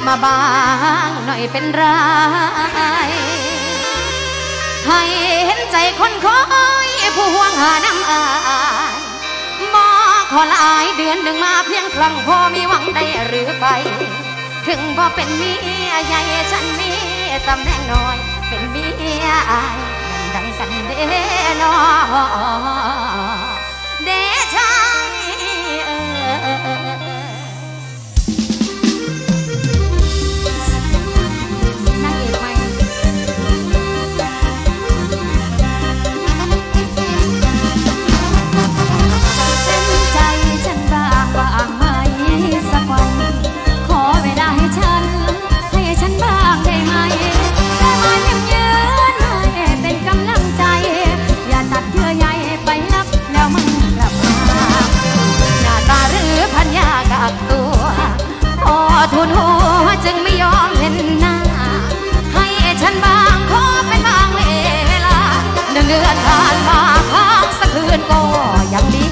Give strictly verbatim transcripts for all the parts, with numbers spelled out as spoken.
มาบางหน่อยเป็นไรให้เห็นใจคนคอยผู้ห่วงหาน้ำอายบ่ขอหลายเดือนหนึ่งมาเพียงครั้งพอมีหวังได้หรือไปถึงบ่เป็นเมียใหญ่ฉันมีตำแหน่งน้อยเป็นเมียอายดังกันเด้นอเด้ชายเออนางเอกใหม่เป็นใจฉันบ้างบ้างไหมสักวันขอเวลาให้ฉันให้ฉันบ้างได้ไหมแค่มายิ้มยืนให้เป็นกำลังใจอย่าตัดเยื่อใยไปนับแล้วมึงกลับมาหน้าตาหรือพันยากักตัวพอทุนหัวจึงไม่ยอมเห็นหน้าให้ฉันบ้างขอเป็นบางเวลาหนึ่งเดือนผ่านมาพักสักคืนก็ยังดี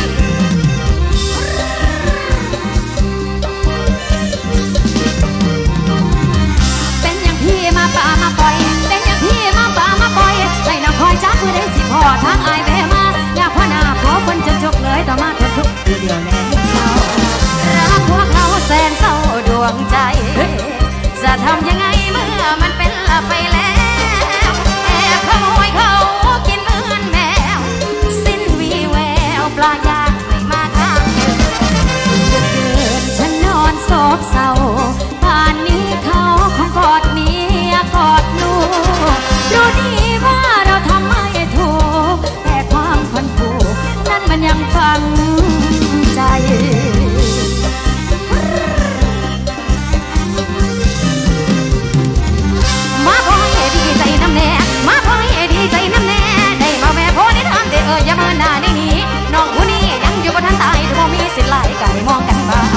มาป่ามาปล่อยเป็นอย่างพี่มาป่ามาปล่อยให้น้องคอยจับเพื่อได้สิพอทางอายแม่มาอยากพ่อหน้าขอคนจนจกเลยต่อมาทนทุกข์เดียวแน่เศร้ารักพวกเขาแสนเศร้าดวงใจจะทำยังไงเมื่อมันเป็นละไปแล้วแอบขโมยเขากินเหมือนแมวสิ้นวีแววปลายางไม่มาข้างเดินฉันนอนโศกเศร้าป่านนี้เขาคงกอดเมียกอดลูกรู้ดีว่าเราทำไม่ถูกแต่ความคนผูกนั้นมันยังฝังใจมาพอให้ดีใจน้ำแน่มาพอให้ดีใจน้ำแน่ได้มาแม่พอได้ทำแต่เอออย่ามาหน้าได้หนีน้องผู้นี้ยังอยู่บนทันตายถ้ามีสิทธิ์ไล่ไก่มองกันบ้าง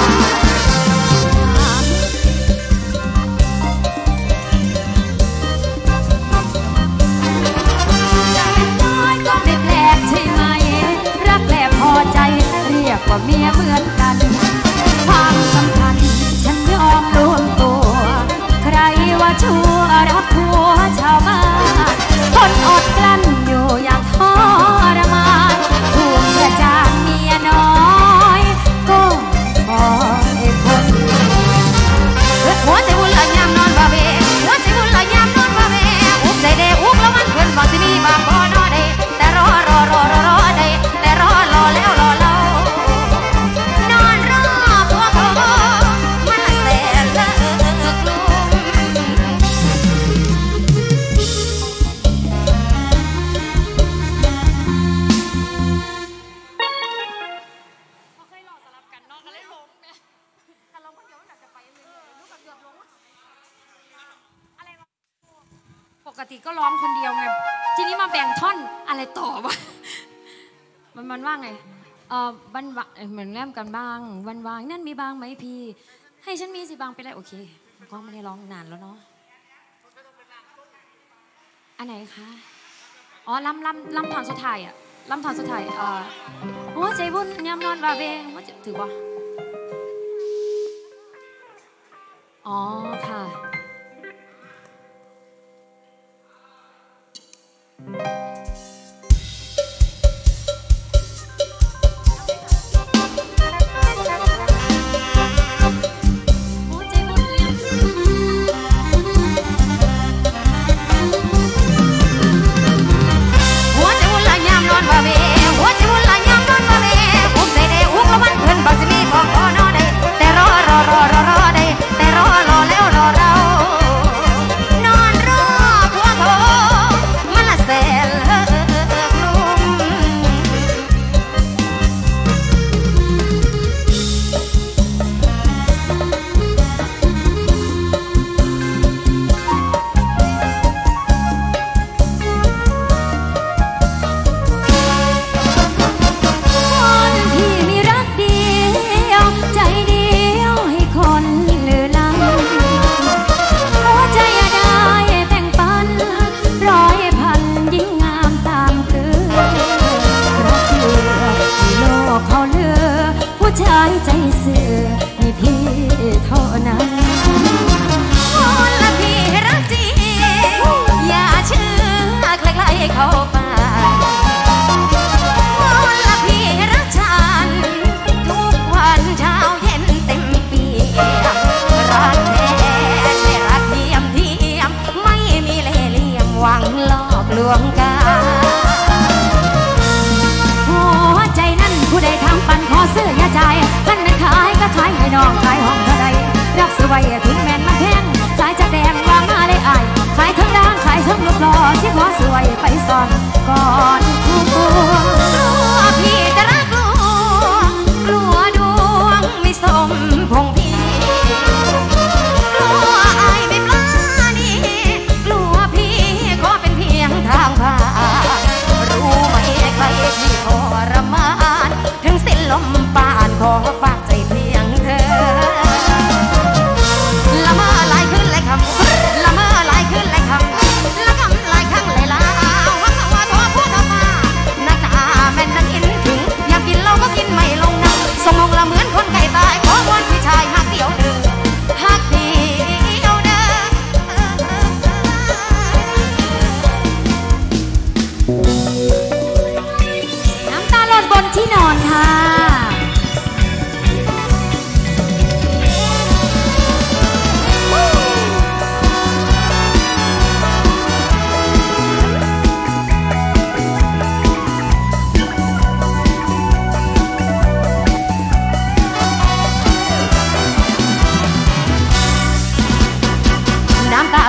ใจเรียกว่าเมียเหมือนกันความสำคัญฉันยอมรวมตัวใครว่าชั่วรับผัวชาวบ้านคนอดกลั้นอยู่อย่างทรมานถูกประจานเมียน้อยก็ขอให้พ้นหัวใจวุ่นละยามนอนบ่าเบหัวใจวุ่นละยามนอนบ่าเบอุกใจเดอุกแล้วมันเพื่อนบอกที่มีบางบ่อนอเดแต่รอรอรอรอรอเดแต่รอรอแล้วรอเล่านอนรอพวกเขามันละแสนละเอิกลุ่มเขาเคยหลอกสลับกันน้องก็เลยลงเนี่ยถ้าลงคนเดียวมันจะไปเรื่อยๆลูกกับเกือบลงอะไรปกติก็ร้องคนเดียวไงทีนี้มาแบ่งท่อนอะไรต่อวะมันมันว่าไงเออวันวะเหมือนแล้มกันบ้างวันวางนั่นมีบ้างไหมพี่ให้ฉันมีสิบางไปได้โอเคก็ไม่ได้ร้องนานแล้วเนาะอันไหนคะอ๋อลำลำลำถอนสุดท้ายอะลำถอนสุดท้ายเออหัวใจบุญยามนอนบาเบงว่าจะถือบ่อ๋อค่ะบอกสิมีของพอนอได้แต่รอรอรอรอรอได้แต่รอรอแล้ว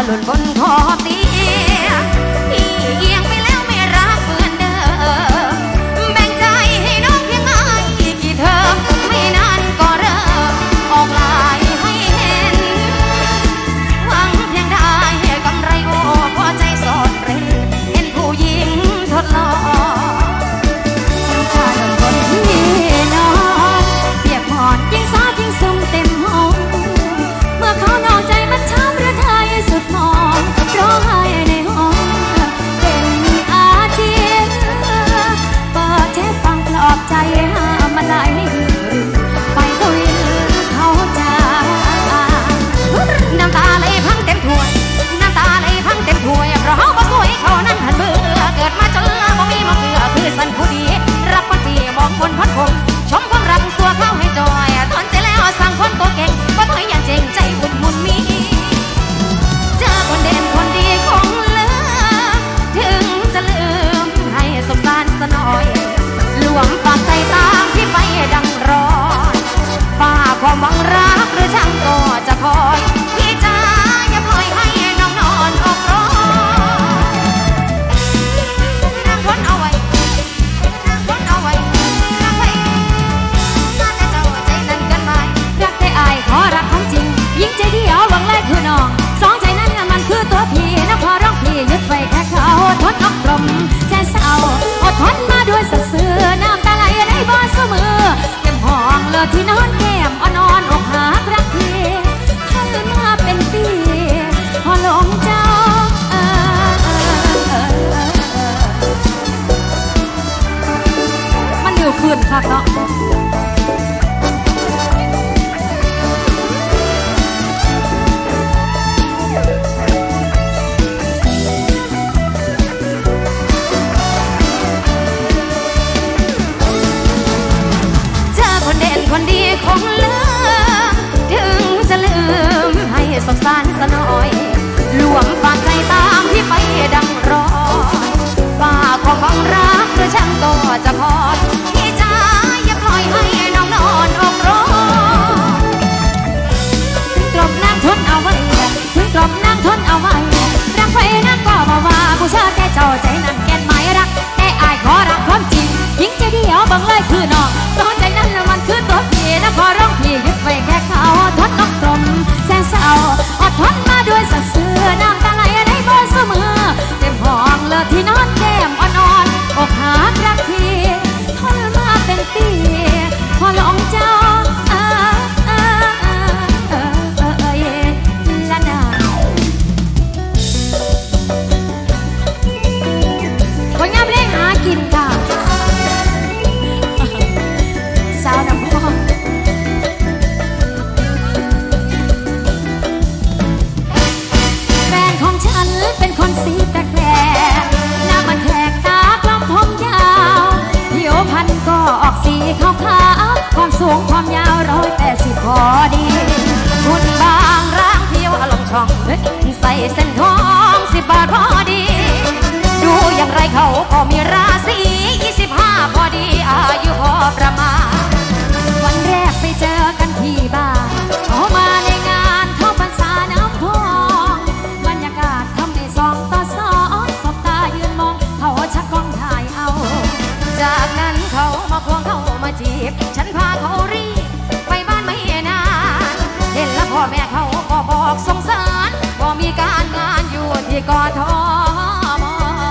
หล่นบนคอเตียงพี่เอียงไปแล้วไม่รักเหมือนเดิมแบ่งใจให้น้องเพียงไงกี่เทอมไม่นานก็เริ่มออกลายให้เห็นหวังเพียงได้กำไรโอ้พอใจสอดเร้นเห็นผู้หญิงทดลองน้ำตาหล่นบนที่นอนเปียกหมอนยิ่งซายิ่งซุ่มเต็มห้องเมื่อเขานอกใจมันช้ำระทายสุดมองร้องไห้ในห้องเป็นอาเจียนเปิดเทปฟังปลอบใจห้ามมันได้ไม่หยุดไปก็วินเขาจะน้ำตาไหลพังเต็มถ้วยน้ำตาไหลพังเต็มถ้วยเพราะเขาบ่สวยเขานั้นหันเบื่อเกิดมาจนละบ่มีมาเกลือคือสันผู้ดีรับคนดีมองบนพัดคมชมความรักสัวเข้าให้จอยตอนใจแล้วสั่งคนตัวเก่งก็ถอยยันเจงใจบุญมุนมีเจอคนเด่นคนดีคงเลือกถึงจะลืมให้สมสารสน่อยหลวมปากใจตามที่ไปดังรอนป้าความหวังรักหรือช่างก็จะคอยพี่จ้าอย่าปล่อยให้น้องนอนออกร้อนนั่งทนเอาไว้นั่งทนเอาไว้รักไว้น่าจะเจ้าใจนั้นกันไหมรักแต่อายขอรักของจริงยิ่งใจเดียวหวังเลยคือน้องสองใจนั้นมันคือตัวพี่นะพอร้องพี่ยึดไว้แค่เขาทนอกกลมแสนเศร้าอดทนมาด้วยสัตย์ซื่อน้ำตาไหลในบ่อเสมอเต็มห้องเลือดที่นอนแก้มอ่อนอนอกหารักพี่ทนมาเป็นปีพอหลงเจ้ามันอยู่คืนคักเนาะคนดีคงเลือกถึงจะลืมให้สงสารสน่อยหลวมปากใจตามที่ไปดังรอป้าของบังรักหรือช่างก็จะพอพี่จ้าอย่าปล่อยให้น้องนอนอกร้อนถึงกลมนั่งทนเอาไว้ถึงกลมนั่งทนเอาไว้รักไปนั่งก็มาว่าผู้ชายแต่เจ้าใจนั้นแก่นหมายรักแต่อายขอรักความจริงยิ่งใจเดียวบังเลยคือน้องสอนใจนั้นมันคือตัวพี่นะขอร้องพี่ยึดไว้แค่เขาทนน้องกลมแสนเศร้าอดทนมาด้วยสัตย์ซื่อน้ำตาไหลในบ่อเสมอเต็มห้องเลือดที่นอนแก้มอ่อนอนอกหารักพี่ทนมาเป็นปีพอหลงเจ้าเออเออเออเออเออเออละนาคนงามเล่นหากินค่ะสาวน้ำพองแฟนของฉันเป็นคนสีแปลกๆหน้ามันแทกตากล้องผมยาวผิวพรรณก็ออกสีขาวๆความสูงความยาวร้อยแปดสิบพอดีหุ่นบางร่างเที่ยวอารมณ์ช่องใส่เส้นทองสิบบาทพอดีดูอย่างไรเขาก็มีราศียี่สิบห้าพอดีอายุพอประมาณวันแรกไปเจอกันที่บ้านเขามาในงานเข้าพรรษาน้ำพองบรรยากาศทำให้สองต่อสองสบตายืนมองเขาชักกล้องถ่ายเอาจากนั้นเขามาควงเขามาจีบฉันพาเขารีบไปบ้านไม่นานเห็นแล้วพ่อแม่เขาก็บอกสงสารก็มีการงานอยู่ที่กทม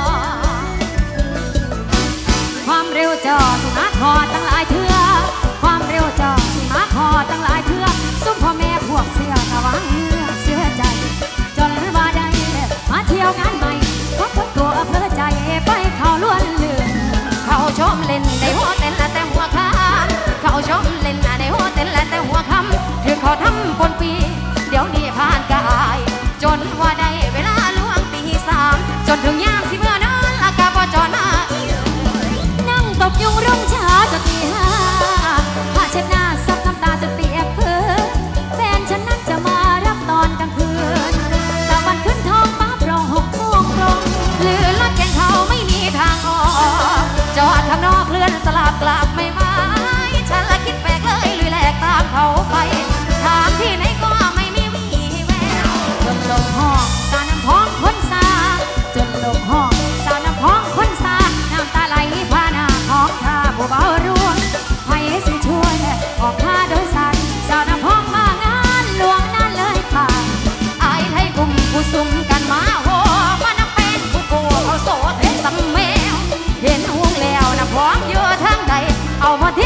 ความเร็วจอสุนัขหอตั้งหลายเทือความเร็วจอสุนัขหอตั้งหลายเทือซุ่มพ่อแม่พวกเสียระวังเนื้อเสียใจจนว่าได้มาเที่ยวงานใหม่ก็พบตัวเพื่อใจไปเขาล้วนลืมเขาชมเล่นในหัวเต้นและแต่หัวขาเขาชมเล่นในหัวเต้นและแต่หัวคำถึงเขาทำคนปีเดี๋ยวนี้ผ่านกายจนว่าได้เวลาล่วงตีสามจนถึงยามสิเมื่อนอนอากาศบ่จอมานั่งตบยุงรุ่งเช้าจนตีห้าผ้าเช็ดหน้าซับน้ำตาจนเปียกพื้นแฟนฉันนั้นจะมารับตอนกลางคืนตะวันขึ้นท้องฟ้าโปร่งหกโมงตรงหรือรถแกงเขาไม่มีทางออกจอดข้างนอกเลื่อนสลับกลับไม่มาฉันละคิดแปลกเลยลุยแหลกตามเขาไปถามที่ไหนก็ไม่มีวี่แววจนลมห้องสานพอเท